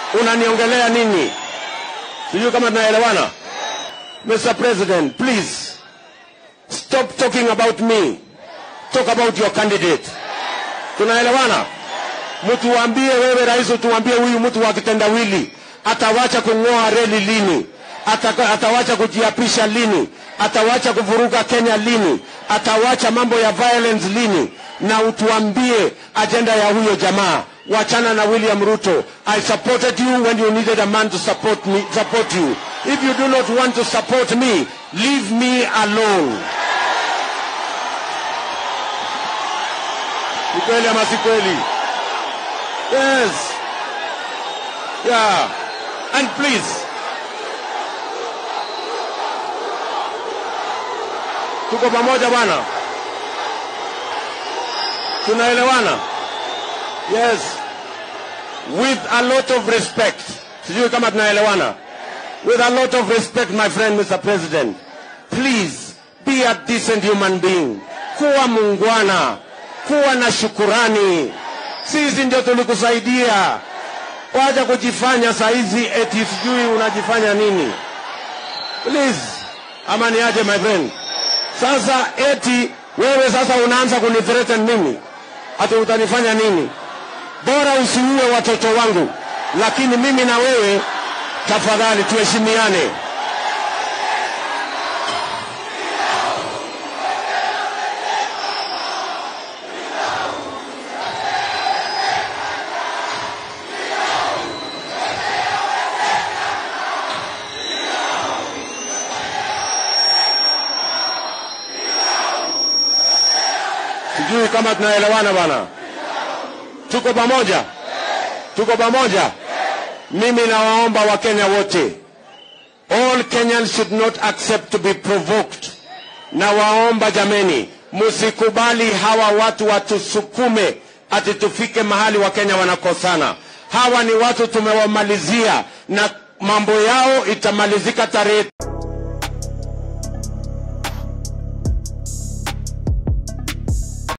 unaniongelea nini? Sijui kama tunaelewana. Mr. President, please stop talking about me. Talk about your candidate. Tunaelewana? Mtu waambie wewe rais, tuambie huyu mtu wa kitendawili atawacha kungoa reli lini? Atawacha kujiapisha lini? Atawacha kuvuruga Kenya lini? Atawacha mambo ya violence lini? Na utuambie agenda ya huyo jamaa. Wachana na William Ruto. I supported you when you needed a man to support you. If you do not want to support me, leave me alone. Ni kweli ama si kweli? Yes. Yeah. And please, tuko pamoja bwana? Tunaelewana? Yes. With a lot of respect. Sijui kama tunaelewana. With a lot of respect, my friend, Mr. President. Please, be a decent human being. Kuwa muungwana. Kuwa na shukurani. Sisi ndio tulikusaidia. Wacha kujifanya saizi eti sijui unajifanya nini. Please. Ama ni aje, my friend. Sasa eti wewe sasa unaanza kunithreaten mimi. Ati utanifanya nini? Bora usiue watoto wangu. Lakini mimi na wewe tafadhali tuheshimiane. Sijui kama tunaelewana bwana. Tuko pamoja? Tuko pamoja? Mimi nawaomba Wakenya wote. All Kenyans should not accept to be provoked. Nawaomba jameni, msikubali hawa watu watusukume ati tufike mahali Wakenya wanakosana. Hawa ni watu tumewamalizia na mambo yao itamalizika tarehe